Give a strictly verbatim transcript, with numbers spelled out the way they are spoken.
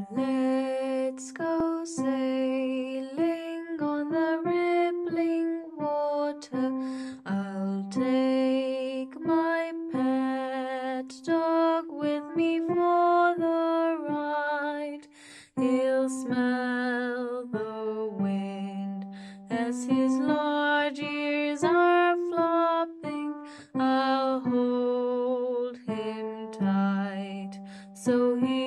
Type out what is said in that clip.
Let's go sailing on the rippling water. I'll take my pet dog with me for the ride. He'll smell the wind as his large ears are flopping. I'll hold him tight so he